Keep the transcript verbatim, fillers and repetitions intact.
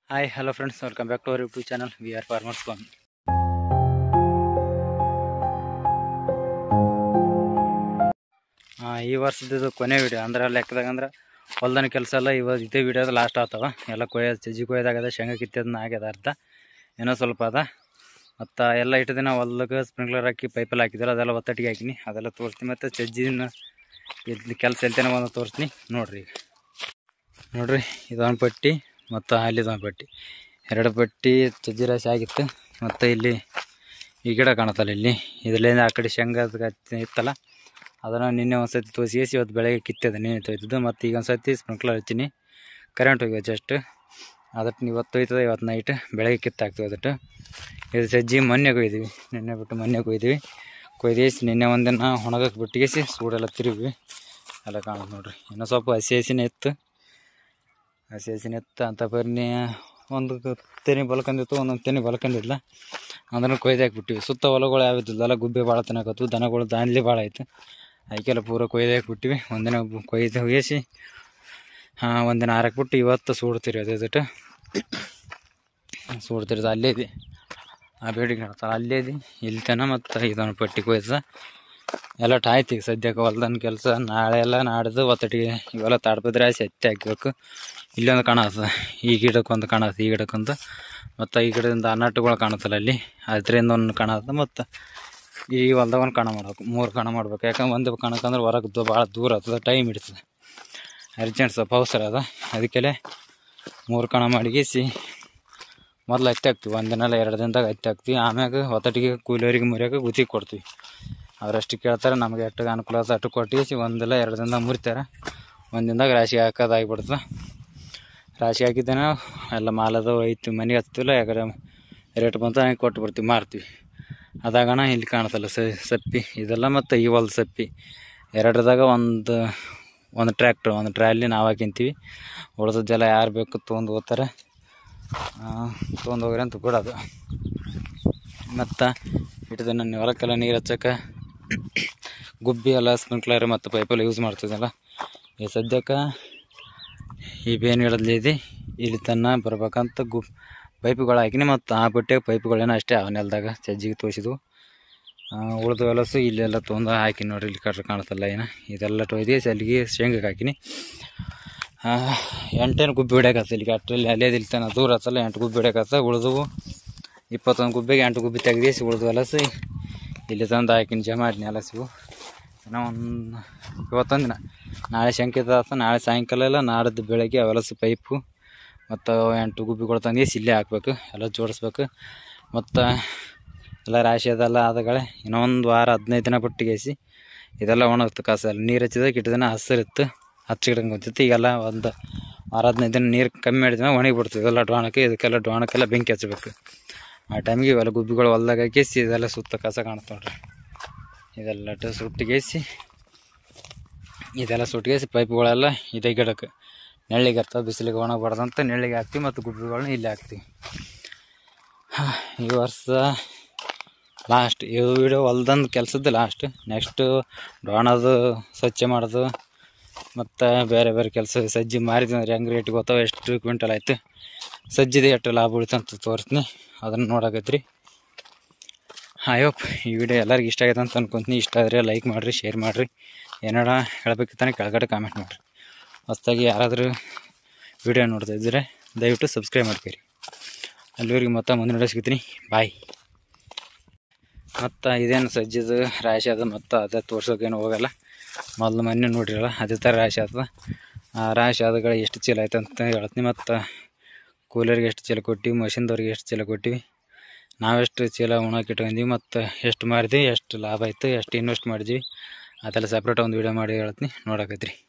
Hi, hello friends, welcome back to our YouTube channel. We are Farmers Farm. ಈ ವರ್ಷದ ಕೊನೆ video ಅಂದ್ರೆ ಲೆಕ್ಕದಾಗ ಅಂದ್ರೆ ಹೊಲ್ದನ ಕೆಲಸ ಎಲ್ಲ ಇವಾಗ ಇದೇ ವಿಡಿಯೋದ ಲಾಸ್ಟ್ ಆಗ್ತಾವ. ಎಲ್ಲ ಕೊಯ್ಯ ಸಜ್ಜಿ ಕೊಯ್ದಾಗದ, ಶೇಂಗಾ ಕಿತ್ತದನ್ನ ಆಗ್ಯದ ಅರ್ಧ, ಏನೋ ಸ್ವಲ್ಪ ಅದ. ಮತ್ತು ಎಲ್ಲ ಇಟ್ಟು ದಿನ ಹೊಲ್ದಾಗ ಸ್ಪ್ರಿಂಕ್ಲರ್ ಹಾಕಿ ಪೈಪಲ್ಲಿ ಹಾಕಿದ್ರೆ ಅದೆಲ್ಲ ಒತ್ತಟಿಗೆ ಹಾಕಿನಿ, ಅದೆಲ್ಲ ತೋರಿಸ್ತೀನಿ. ಮತ್ತು ಸಜ್ಜಿನ ಇದು ಕೆಲಸ ಎಲ್ತೇನೆ ಒಂದು ತೋರಿಸ್ತೀನಿ ನೋಡ್ರಿ. ನೋಡ್ರಿ, ಇದೊಂದು ಪಟ್ಟಿ ಮತ್ತು ಅಲ್ಲಿದೊಂದು ಪಟ್ಟಿ, ಎರಡು ಪಟ್ಟಿ ಸಜ್ಜಿ ರಾಶಿ ಆಗಿತ್ತು. ಮತ್ತು ಇಲ್ಲಿ ಈ ಗಿಡ ಕಾಣುತ್ತಲ್ಲ, ಇಲ್ಲಿ ಇದರಿಂದ ಆ ಕಡೆ ಶೇಂಗಾದ ಇತ್ತಲ್ಲ, ಅದನ್ನು ನಿನ್ನೆ ಒಂದು ಸತಿ ತೋರಿಸಿ ಇವತ್ತು ಬೆಳಗ್ಗೆ ಕಿತ್ತದೆ, ನಿನ್ನೆ ತೊಯ್ತದ್ದು. ಮತ್ತು ಈಗ ಒಂದು ಸತಿ ಸ್ಪ್ರಿಂಕ್ಲರ್ ಹಚ್ಚಿನಿ, ಕರೆಂಟ್ ಹೋಗ್ಯದ ಜಸ್ಟ್. ಅದಕ್ಕೆ ಇವತ್ತು ತೊಯ್ತದೆ, ಇವತ್ತು ನೈಟ್ ಬೆಳಗ್ಗೆ ಕಿತ್ತಾಗ್ತದೆ. ಅದಟ್ಟು ಇದು ಸಜ್ಜಿ ಮೊನ್ನೆ ಕೊಯ್ದೀವಿ, ನಿನ್ನೆ ಬಿಟ್ಟು ಮೊನ್ನೆ ಕೊಯ್ದೀವಿ. ಕೊಯ್ದೇಸಿ ನಿನ್ನೆ ಒಂದಿನ ಒಣಗಕ್ಕೆ ಬಿಟ್ಟಿಗೆಸಿ ಸೂಡೆಲ್ಲ ತಿರುಗಿ ಎಲ್ಲ ಕಾಣುತ್ತೆ ನೋಡ್ರಿ. ಇನ್ನೂ ಸ್ವಲ್ಪ ಹಸಿ ಹಸಿನೇ ಇತ್ತು, ಹಸಿ ಹಸಿನೇ ಇತ್ತು ಅಂತ ಬರ್ನಿ. ಒಂದು ತೆನೆ ಬಲ್ಕೊಂಡಿತ್ತು, ಒಂದೊಂದು ತೆನೆ ಬಲ್ಕೊಂಡಿಲ್ಲ, ಅದನ್ನು ಕೊಯ್ದು ಹಾಕಿಬಿಟ್ಟಿವಿ. ಸುತ್ತ ಹೊಲಗಳು ಯಾವಿದ್ದಿಲ್ಲ, ಗುಬ್ಬೆ ಭಾಳ ತಿನ್ನಕತ್ತು, ದನಗಳು ದಾನ್ಲಿ ಭಾಳ ಆಯಿತು. ಅದಕ್ಕೆಲ್ಲ ಪೂರ ಕೊಯ್ದು ಹಾಕಿಬಿಟ್ಟಿವಿ. ಒಂದಿನ ಕೊಯ್ದು ಹೋಗಿಸಿ ಒಂದಿನ ಹಾರಾಕ್ಬಿಟ್ಟು ಇವತ್ತು ಸೂಡ್ತೀರಿ. ಅದೇದಿಟ್ಟು ಸೂಡ್ತಿರೋದು ಅಲ್ಲೇ ಇದೆ, ಆ ಬೇಡಿಗೆ ಹೇಳ್ತಾರೆ ಅಲ್ಲೇ ಇದೆ ಇಲ್ಲಿ ತನ. ಮತ್ತು ಇದೊಂದು ಪಟ್ಟಿ ಕೊಯ್ದ ಎಲ್ಲ ಆಯ್ತು. ಈಗ ಸದ್ಯಕ್ಕೆ ಹೊಲ್ದನ ಕೆಲಸ ನಾಳೆ ಎಲ್ಲ ನಾಡ್ದು ಒತ್ತಟಿಗೆ ಇವೆಲ್ಲ ತಾಡ್ಪದ್ರೆ ಆಸಿ ಎತ್ತಿ ಹಾಕಬೇಕು. ಇಲ್ಲೊಂದು ಕಾಣುತ್ತೆ, ಈ ಗಿಡಕ್ಕೊಂದು ಕಾಣುತ್ತೆ, ಈ ಗಿಡಕ್ಕೊಂದು. ಮತ್ತು ಈ ಗಿಡದಿಂದ ನಟ್ಟುಗಳು ಕಾಣುತ್ತಲ್ಲ ಅಲ್ಲಿ, ಅದರಿಂದ ಒಂದು ಕಾಣುತ್ತೆ. ಮತ್ತು ಈ ಹೊಲ್ದಾಗ ಒಂದು ಕಣ ಮಾಡ್ಬೇಕು, ಮೂರು ಕಣ ಮಾಡ್ಬೇಕು. ಯಾಕಂದ್ರೆ ಒಂದು ಕಣಕ್ಕಂದ್ರೆ ಹೊರಗೆ ಭಾಳ ದೂರ ಆಗ್ತದೆ, ಟೈಮ್ ಹಿಡಿತದೆ, ಅರ್ಜೆಂಟ್ ಸ್ವಲ್ಪ ಅವಸರ ಅದ. ಅದಕ್ಕೆಲೆ ಮೂರು ಕಣ ಮಾಡಿಗಿಸಿ ಮೊದಲು ಹತ್ತಿ ಹಾಕ್ತೀವಿ. ಒಂದಿನಲ್ಲ ಎರಡು ದಿನದಾಗ ಹತ್ತಿ ಹಾಕ್ತೀವಿ. ಆಮ್ಯಾಗ ಒತ್ತಟಿಗೆ ಕೂಲಿಯವರಿಗೆ ಮುರಿಯೋಕೆ ಗುತ್ತಿಗೆ ಕೊಡ್ತೀವಿ. ಅವರಷ್ಟು ಕೇಳ್ತಾರೆ, ನಮಗೆ ಎಟ್ಟಿಗೆ ಅನುಕೂಲ ಆದ ಅಟ್ಟು ಕೊಟ್ಟಿಸಿ ಒಂದಿಲ್ಲ ಎರಡು ದಿನದಾಗ ಮುರಿತಾರೆ. ಒಂದು ದಿನದಾಗ ರಾಶಿ ಹಾಕೋದಾಗಿಬಿಡ್ತದೆ. ರಾಶಿ ಹಾಕಿದ್ದೇನೆ ಎಲ್ಲ ಮಾಲದ ಒಯ್ತೀವಿ, ಮನೆಗೆ ಹಚ್ತೀವಿಲ್ಲ, ಯಾಕಂದ್ರೆ ರೇಟ್ ಬಂತು ಹಂಗೆ ಕೊಟ್ಟು ಬಿಡ್ತೀವಿ, ಮಾರ್ತೀವಿ. ಅದಾಗಣ ಇಲ್ಲಿ ಕಾಣುತ್ತಲ್ಲ ಸಪ್ಪಿ ಇದೆಲ್ಲ. ಮತ್ತು ಈ ಹೊಲ್ದ ಸಪ್ಪಿ ಎರಡರದಾಗ ಒಂದು ಒಂದು ಟ್ರ್ಯಾಕ್ಟ್ರ್ ಒಂದು ಟ್ರಾಲಿ ನಾವು ಹಾಕಿಂತೀವಿ. ಉಳಿದದ್ದೆಲ್ಲ ಯಾರು ಬೇಕು ತೊಗೊಂಡು ಹೋಗ್ತಾರೆ, ತೊಗೊಂಡು ಹೋಗ್ರಿ ಅಂತ ಕೊಡೋದು. ಮತ್ತು ಇಟ್ಟು ನನ್ನ ಹೊಲಕ್ಕೆಲ್ಲ ನೀರು ಹಚ್ಚೋಕೆ ಗುಬ್ಬಿ ಎಲ್ಲ ಸ್ಪ್ರಿಂಕ್ಲರ್ ಮತ್ತು ಪೈಪೆಲ್ಲ ಯೂಸ್ ಮಾಡ್ತಿದ್ದಲ್ಲ. ಈ ಸದ್ಯಕ್ಕೆ ಈ ಬೇನ್ ಗಿಡದಲ್ಲಿ ಇದೆ, ಇಲ್ಲಿ ತನ್ನ ಬರ್ಬೇಕಂತ ಗು ಪೈಪುಗಳು ಹಾಕಿನಿ. ಮತ್ತು ಆ ಬಟ್ಟೆಗೆ ಪೈಪುಗಳೇನೋ ಅಷ್ಟೇ ಆ ನೆಲದಾಗ ಸಜ್ಜಿಗೆ ತೋರಿಸಿದ್ವು. ಉಳಿದು ಹೊಲಸು ಇಲ್ಲೆಲ್ಲ ತೊಗೊಂಡು ಹಾಕಿ ನೋಡ್ರಿ, ಇಲ್ಲಿ ಕಟ್ರೆ ಕಾಣುತ್ತಲ್ಲ ಏನು, ಇದೆಲ್ಲ ತೊಯ್ದು ಸಲ್ಲಿಗೆ ಶೇಂಗಕ್ಕೆ ಹಾಕಿನಿ. ಎಂಟೇನು ಗುಬ್ಬಿ ಹೊಡ್ಯಾಕತ್ತ ಇಲ್ಲಿಗೆ, ಅಷ್ಟರಲ್ಲಿ ಅಲ್ಲೇ ಇಲ್ತಾನೆ ದೂರ ಹತ್ತಲ್ಲ, ಎಂಟು ಗುಬ್ಬಿ ಹೊಡ್ಯಾಕತ್ತ. ಉಳಿದವು ಇಪ್ಪತ್ತೊಂದು ಗುಬ್ಬಿಗೆ ಎಂಟು ಗುಬ್ಬಿ ತೆಗ್ದೇಸಿ ಉಳಿದು ಹೊಲಸು ಇಲ್ಲಿ ತಂದು ಹಾಕಿನಿ, ಜಮಾ ಆಡಿನಿ ಹೊಲಸಿವು. ಏನೋ ಒಂದು ಇವತ್ತೊಂದು ದಿನ, ನಾಳೆ ಶಂಕಿತ ಆತ, ನಾಳೆ ಸಾಯಂಕಾಲ ಎಲ್ಲ ನಾಡ್ದು ಬೆಳಗ್ಗೆ ಹೊಲಸು ಪೈಪು ಮತ್ತು ಎಂಟು ಗುಬ್ಬಿಗಳು ತಂದು ಇಲ್ಲೇ ಹಾಕ್ಬೇಕು, ಎಲ್ಲ ಜೋಡಿಸ್ಬೇಕು. ಮತ್ತು ಎಲ್ಲ ರಾಶಿ ಅದೆಲ್ಲ ಆದಗಳೇ ಇನ್ನೊಂದು ವಾರ ಹದಿನೈದು ದಿನ ಬಿಟ್ಟಿಗೆಸಿ ಇದೆಲ್ಲ ಒಣಗುತ್ತೆ. ಕಸಲ್ಲಿ ನೀರು ಹಚ್ಚಿದಾಗ ಇಟ್ಟು ದಿನ ಹಸಿರಿತ್ತು, ಹಚ್ಚಿಡ್ದಂಗೆ ಗೊತ್ತಿತ್ತು. ಈಗೆಲ್ಲ ಒಂದು ವಾರ ಹದಿನೈದು ದಿನ ನೀರು ಕಮ್ಮಿ ಮಾಡಿದ ಒಣಗಿ ಬಿಡ್ತದೆ. ಇದೆಲ್ಲ ಡೋಣಕ್ಕೆ ಇದಕ್ಕೆಲ್ಲ ಡೋಣಕ್ಕೆಲ್ಲ ಬೆಂಕಿ ಹಚ್ಚಬೇಕು. ಆ ಟೈಮಿಗೆ ಇವೆಲ್ಲ ಗುಬ್ಬಿಗಳು ಹೊಲ್ದಾಗ ಹಾಕಿಸಿ ಇದೆಲ್ಲ ಸುತ್ತ ಕಸ ಕಾಣುತ್ತೆ ನೋಡ್ರಿ. ಇದೆಲ್ಲ ಸುಟ್ಟಿಗೆಸಿ ಇದೆಲ್ಲ ಸುಟ್ಟಿಗೆಸಿ ಪೈಪ್ಗಳೆಲ್ಲ ಇದೇ ಗಿಡಕ್ಕೆ ನೆಳ್ಳಿಗೆ ಹತ್ತ, ಬಿಸಿಲಿಗೆ ಒಣಗಬಾರ್ದಂತ ನೆಳ್ಳಿಗೆ ಹಾಕ್ತೀವಿ. ಮತ್ತು ಗುಬ್ಬಿಗಳನ್ನ ಇಲ್ಲಿ ಹಾಕ್ತೀವಿ. ಈ ವರ್ಷ ಲಾಸ್ಟ್ ಇದು ವಿಡಿಯೋ ಹೊಲ್ದಂದು ಕೆಲಸದ್ದು ಲಾಸ್ಟ್. ನೆಕ್ಸ್ಟು ಡೋಣದು ಸ್ವಚ್ಛ ಮಾಡೋದು ಮತ್ತು ಬೇರೆ ಬೇರೆ ಕೆಲಸ. ಸಜ್ಜಿ ಮಾರಿದ್ವಿ ಅಂದ್ರೆ ಹೆಂಗೆ ರೇಟಿಗೆ ಹೋಗ್ತಾವೆ, ಎಷ್ಟು ಕ್ವಿಂಟಲ್ ಆಯಿತು, ಸಜ್ಜಿದೆ ಎಷ್ಟು ಲಾಭ ಉಳಿತು ಅಂತ ತೋರಿಸ್ತೀನಿ, ಅದನ್ನು ನೋಡಕತ್ರಿ. ಆಯೋಪ್ ಈ ವಿಡಿಯೋ ಎಲ್ಲರಿಗೂ ಇಷ್ಟ ಆಗೈತೆ ಅಂತ ಅನ್ಕೊಂತೀನಿ. ಇಷ್ಟ ಆದರೆ ಲೈಕ್ ಮಾಡಿರಿ, ಶೇರ್ ಮಾಡಿರಿ. ಏನಾರ ಹೇಳ್ಬೇಕಿತ್ತಾನೆ ಕೆಳಗಡೆ ಕಾಮೆಂಟ್ ಮಾಡಿರಿ. ಹೊಸದಾಗಿ ಯಾರಾದರೂ ವಿಡಿಯೋ ನೋಡ್ತಾ ಇದ್ದರೆ ದಯವಿಟ್ಟು ಸಬ್ಸ್ಕ್ರೈಬ್ ಮಾಡ್ತೀರಿ. ಅಲ್ಲಿವರೆಗೆ ಮತ್ತೆ ಮುಂದಿನ ವಿಡಿಯೋ ಸಿಗ್ತೀನಿ, ಬಾಯ್. ಮತ್ತು ಇದೇನು ಸಜ್ಜಿದು ರಾಶಿ ಅದ, ಮತ್ತು ಅದೇ ತೋರ್ಸೋಕೇನು ಹೋಗಲ್ಲ. ಮೊದಲು ಮೊನ್ನೆ ನೋಡಿರಲ್ಲ ಅದೇ ಥರ ರಾಶಿ ಆಗ್ತದೆ. ಆ ರಾಶಿ ಆದಗಳ ಎಷ್ಟು ಚೀಲ ಆಯ್ತು ಅಂತ ಹೇಳ್ತೀನಿ. ಮತ್ತು ಕೂಲರಿಗೆ ಎಷ್ಟು ಚೀಲ ಕೊಟ್ಟಿವಿ, ಮಷಿನ್ದವ್ರಿಗೆ ಎಷ್ಟು ಚೀಲ ಕೊಟ್ಟಿವಿ, ನಾವೆಷ್ಟು ಚೀಲ ಉಣಕ್ಕೆ ಇಟ್ಕೊಂಡ್ವಿ, ಮತ್ತು ಎಷ್ಟು ಮಾರಿದ್ವಿ, ಎಷ್ಟು ಲಾಭ ಆಯಿತು, ಎಷ್ಟು ಇನ್ವೆಸ್ಟ್ ಮಾಡಿದ್ವಿ, ಅದೆಲ್ಲ ಸಪ್ರೇಟ್ ಒಂದು ವೀಡಿಯೋ ಮಾಡಿ ಹೇಳ್ತೀನಿ, ನೋಡಕತ್ರಿ.